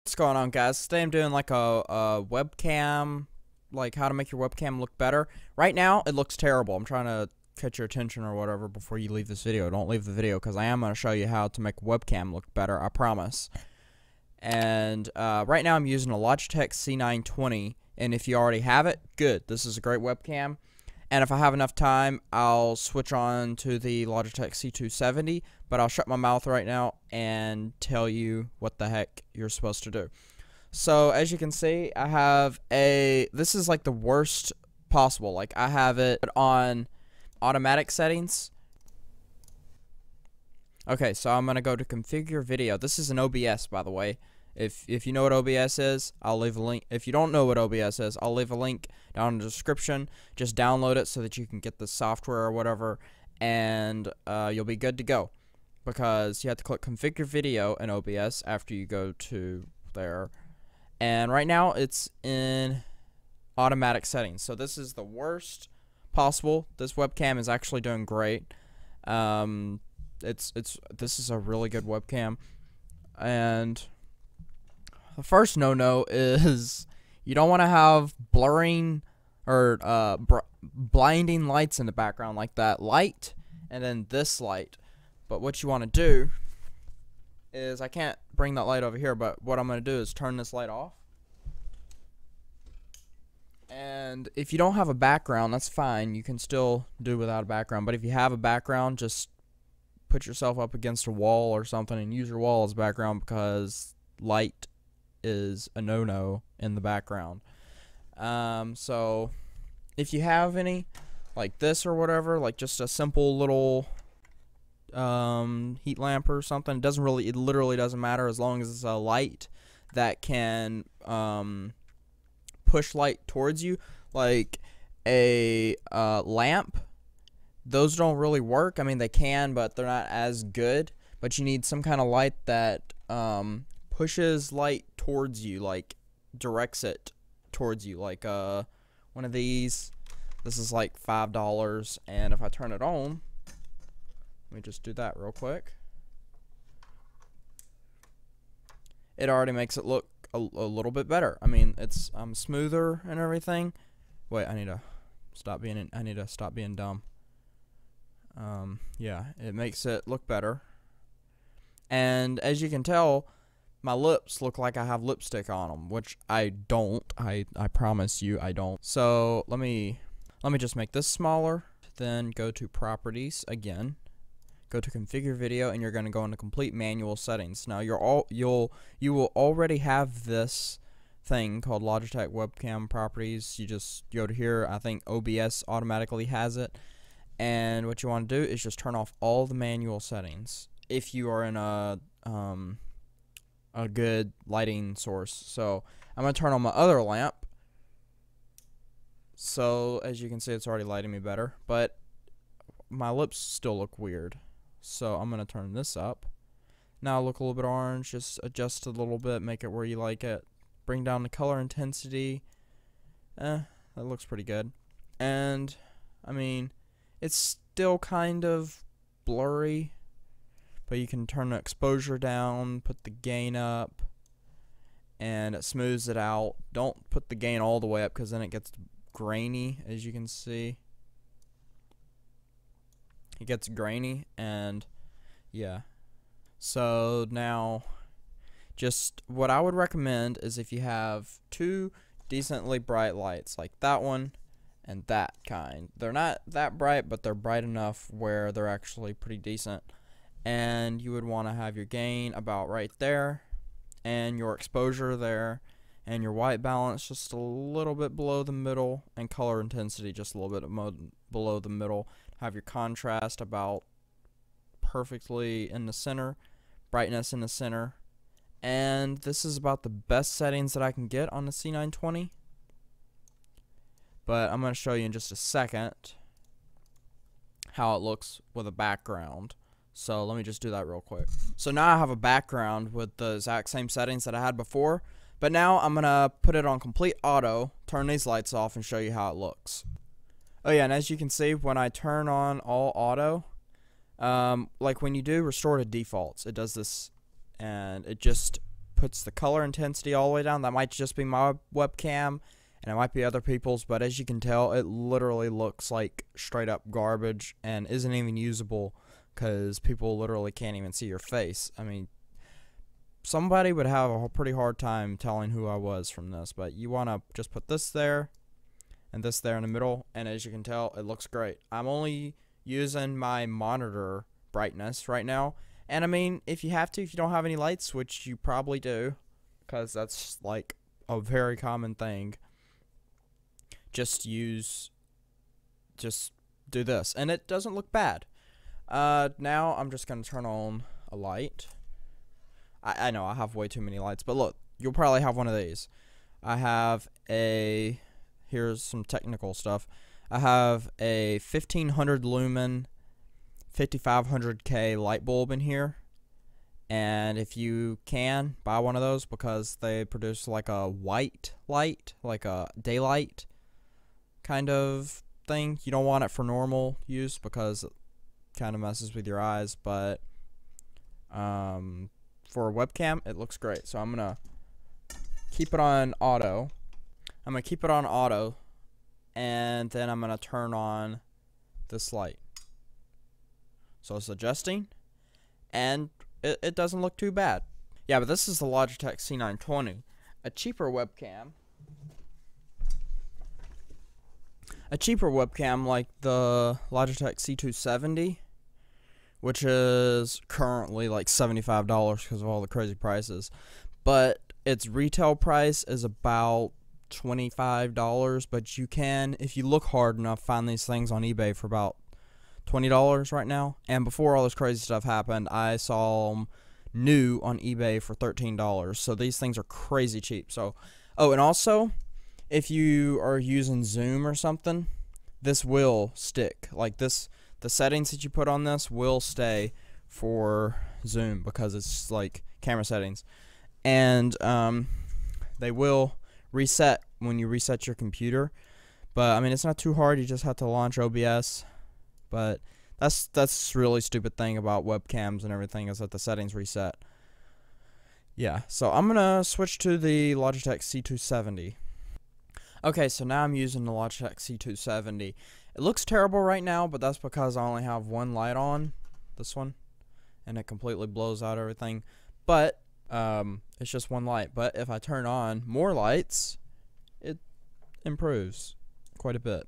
What's going on, guys? Today I'm doing like a webcam, like how to make your webcam look better. Right now it looks terrible. I'm trying to catch your attention or whatever before you leave this video. Don't leave the video because I am going to show you how to make a webcam look better, I promise. And right now I'm using a Logitech C920, and if you already have it, good. This is a great webcam. And if I have enough time, I'll switch on to the Logitech C270, but I'll shut my mouth right now and tell you what the heck you're supposed to do. So, as you can see, I have this is like the worst possible. Like, I have it on automatic settings. Okay, so I'm going to go to configure video. This is an OBS, by the way. If you know what OBS is, I'll leave a link. If you don't know what OBS is, I'll leave a link down in the description. Just download it so that you can get the software or whatever, and you'll be good to go. Because you have to click configure video in OBS after you go to there. And right now it's in automatic settings. So this is the worst possible. This webcam is actually doing great. This is a really good webcam. And the first no-no is you don't want to have blurring or blinding lights in the background, like that light and then this light. But what you want to do is, I can't bring that light over here, but what I'm going to do is turn this light off. And if you don't have a background, that's fine. You can still do without a background. But if you have a background, just put yourself up against a wall or something and use your wall as background, because light is a no-no in the background. So if you have any like this or whatever, like just a simple little heat lamp or something, it literally doesn't matter, as long as it's a light that can push light towards you, like a lamp. Those don't really work. I mean, they can, but they're not as good. But you need some kind of light that pushes light towards you, like directs it towards you, like one of these. This is like $5, and if I turn it on, let me just do that real quick. It already makes it look a little bit better. I mean, it's smoother and everything. Wait, I need to stop being dumb. Yeah, it makes it look better. And as you can tell, my lips look like I have lipstick on them, which I don't. I promise you I don't. So let me just make this smaller. Then go to properties again. Go to configure video, and you're going to go into complete manual settings. Now you will already have this thing called Logitech webcam properties. You just go to here. I think OBS automatically has it. And what you want to do is just turn off all the manual settings if you are in a good lighting source. So I'm going to turn on my other lamp. So as you can see, it's already lighting me better, but my lips still look weird. So I'm going to turn this up. Now look a little bit orange, just adjust a little bit, make it where you like it. Bring down the color intensity. That looks pretty good. And, I mean, it's still kind of blurry, but you can turn the exposure down, put the gain up, and it smooths it out. Don't put the gain all the way up, because then it gets grainy, as you can see. It gets grainy, and yeah. So now, just what I would recommend is, if you have two decently bright lights, like that one and that kind. They're not that bright, but they're bright enough where they're actually pretty decent. And you would want to have your gain about right there, and your exposure there, and your white balance just a little bit below the middle, and color intensity just a little bit below the middle. Have your contrast about perfectly in the center, brightness in the center. And this is about the best settings that I can get on the C920. But I'm going to show you in just a second how it looks with a background. So let me just do that real quick. So now I have a background with the exact same settings that I had before. But now I'm going to put it on complete auto, turn these lights off, and show you how it looks. Oh yeah, and as you can see, when I turn on all auto, like when you do restore to defaults, it does this, and it just puts the color intensity all the way down. That might just be my webcam, and it might be other people's, but as you can tell, it literally looks like straight up garbage and isn't even usable because people literally can't even see your face. I mean, somebody would have a pretty hard time telling who I was from this, but you want to just put this there and this there in the middle, and as you can tell, it looks great. I'm only using my monitor brightness right now, and I mean, if you have to, if you don't have any lights, which you probably do, because that's like a very common thing, just do this, and it doesn't look bad. Now I'm just gonna turn on a light. I know I have way too many lights, but look, you'll probably have one of these. I have a, here's some technical stuff. I have a 1500 lumen 5500K light bulb in here, and if you can, buy one of those because they produce like a white light, like a daylight kind of thing. You don't want it for normal use because it kind of messes with your eyes, but for a webcam, it looks great. So I'm gonna keep it on auto. And then I'm gonna turn on this light. So it's adjusting, and it doesn't look too bad. Yeah, but this is the Logitech C920, a cheaper webcam. Like the Logitech C270, which is currently like $75 because of all the crazy prices. But its retail price is about $25, but you can, if you look hard enough, find these things on eBay for about $20 right now. And before all this crazy stuff happened, I saw them new on eBay for $13. So these things are crazy cheap. So, oh, and also, if you are using Zoom or something, this will stick. Like this, the settings that you put on this will stay for Zoom because it's like camera settings. And they will reset when you reset your computer. But I mean, it's not too hard. You just have to launch OBS. But that's really stupid thing about webcams and everything is that the settings reset. Yeah, so I'm gonna switch to the Logitech C270. Okay, so now I'm using the Logitech C270. It looks terrible right now, but that's because I only have one light on, this one, and it completely blows out everything. But it's just one light. But if I turn on more lights, it improves quite a bit.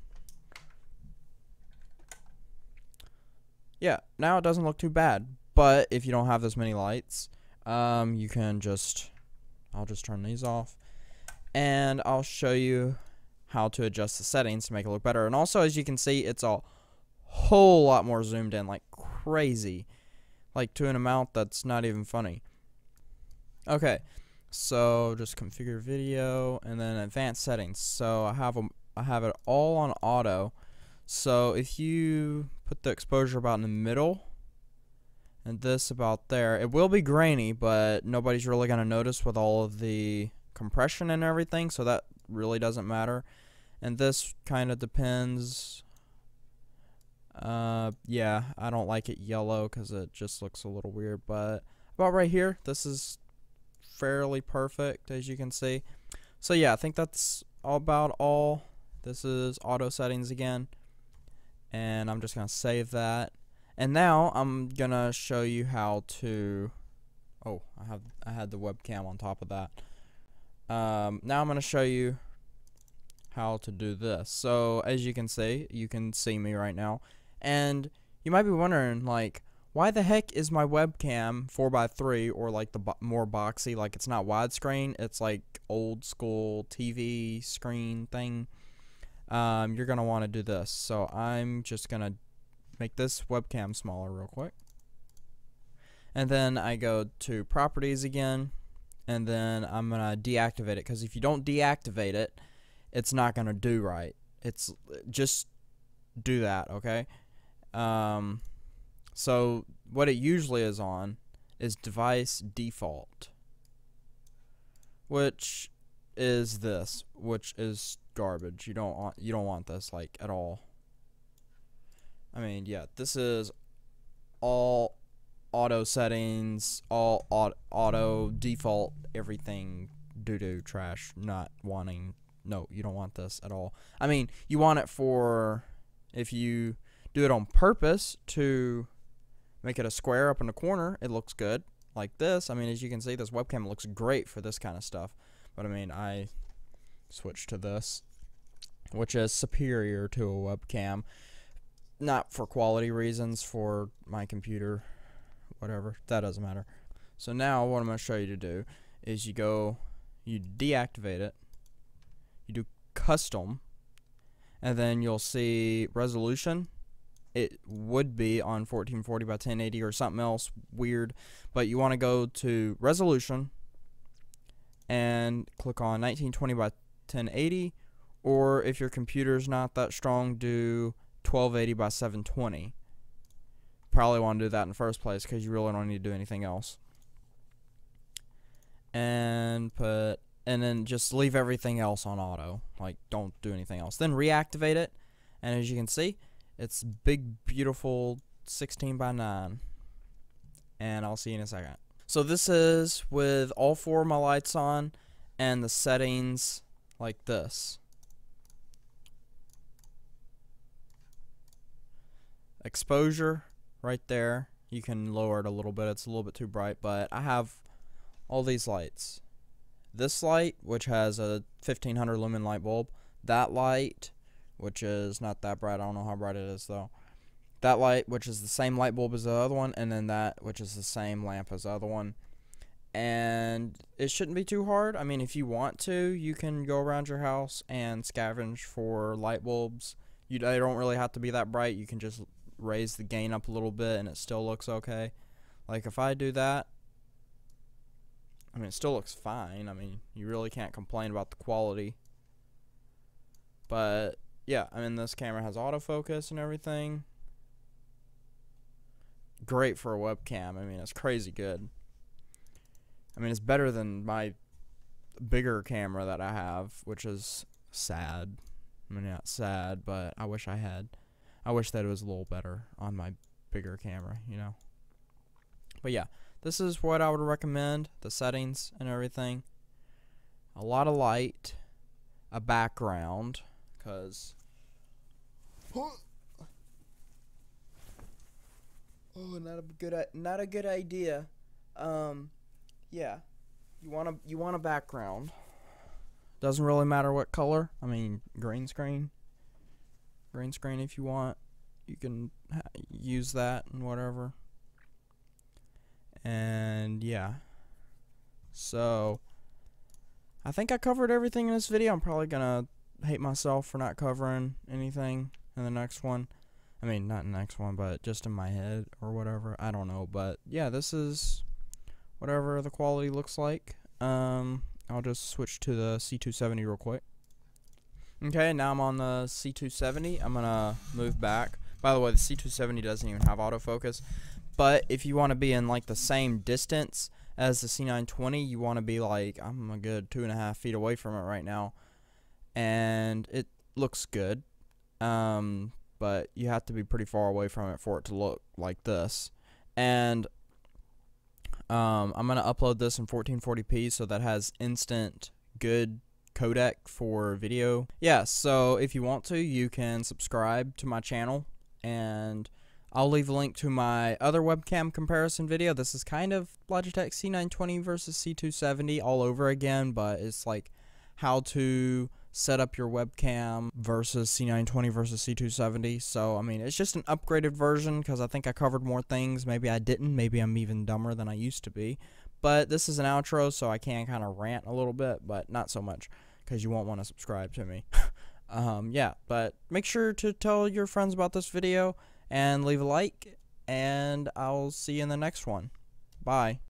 Yeah, now it doesn't look too bad, but if you don't have this many lights, you can just, I'll just turn these off, and I'll show you how to adjust the settings to make it look better. And also, as you can see, it's a whole lot more zoomed in, like crazy, like to an amount that's not even funny. Okay, so just configure video, and then advanced settings. So I have it all on auto. So if you put the exposure about in the middle and this about there, it will be grainy, but nobody's really going to notice with all of the compression and everything, so that really doesn't matter. And this kind of depends. Yeah, I don't like it yellow because it just looks a little weird, but about right here, this is fairly perfect, as you can see. So yeah, I think that's about all. This is auto settings again. And I'm just gonna save that, and now I'm gonna show you how to, oh, I had the webcam on top of that. Now I'm gonna show you how to do this. So as you can see me right now, and you might be wondering, like, why the heck is my webcam 4x3 or like the more boxy, like it's not widescreen, it's like old school TV screen thing. You're gonna want to do this. So I'm just gonna make this webcam smaller real quick, and then I go to properties again, and then I'm gonna deactivate it, because if you don't deactivate it, it's not gonna do right. It's just do that, okay? So what it usually is on is device default, which is this, which is garbage. You don't want this, like, at all. I mean, yeah, this is all auto settings, all auto default, everything doo-doo trash, not wanting. No, you don't want this at all. I mean, you want it for if you do it on purpose to make it a square up in the corner, it looks good like this. I mean, as you can see, this webcam looks great for this kind of stuff. But I mean, I switched to this, which is superior to a webcam. Not for quality reasons, for my computer, whatever, that doesn't matter. So now what I'm going to show you to do is you deactivate it, you do custom, and then you'll see resolution. It would be on 1440 by 1080 or something else weird, but you want to go to resolution and click on 1920 by 1080, or if your computer's not that strong, do 1280 by 720. Probably want to do that in the first place because you really don't need to do anything else. And then just leave everything else on auto, like don't do anything else. Then reactivate it, and as you can see, it's big beautiful 16 by 9. And I'll see you in a second. So this is with all 4 of my lights on and the settings like this. Exposure right there, you can lower it a little bit, it's a little bit too bright, but I have all these lights. This light, which has a 1500 lumen light bulb, that light, which is not that bright, I don't know how bright it is though, that light, which is the same light bulb as the other one, and then that, which is the same lamp as the other one. And it shouldn't be too hard. I mean, if you want to, you can go around your house and scavenge for light bulbs. They don't really have to be that bright. You can just raise the gain up a little bit and it still looks okay. Like if I do that, I mean, it still looks fine. I mean, you really can't complain about the quality. But yeah, I mean, this camera has autofocus and everything. Great for a webcam. I mean, it's crazy good. I mean, it's better than my bigger camera that I have, which is sad. I mean, not sad, but I wish that it was a little better on my bigger camera, you know. But yeah, this is what I would recommend, the settings and everything. A lot of light, a background, because not a good idea. Yeah, you want a background. Doesn't really matter what color. I mean, green screen if you want, you can use that and whatever. And yeah, so I think I covered everything in this video. I'm probably gonna hate myself for not covering anything in the next one. I mean, not in the next one, but just in my head or whatever, I don't know. But yeah, this is whatever the quality looks like. I'll just switch to the C270 real quick. Okay, now I'm on the C270. I'm gonna move back. By the way, the C270 doesn't even have autofocus, but if you want to be in like the same distance as the C920, you want to be like, I'm a good 2.5 feet away from it right now, and it looks good. But you have to be pretty far away from it for it to look like this. And I'm gonna upload this in 1440p, so that has instant good codec for video. Yeah, so if you want to, you can subscribe to my channel, and I'll leave a link to my other webcam comparison video. This is kind of Logitech C920 versus C270 all over again, but it's like how to set up your webcam versus C920 versus C270. So I mean, it's just an upgraded version because I think I covered more things. Maybe I didn't. Maybe I'm even dumber than I used to be. But this is an outro, so I can kind of rant a little bit, but not so much because you won't want to subscribe to me. Yeah, but make sure to tell your friends about this video and leave a like, and I'll see you in the next one. Bye.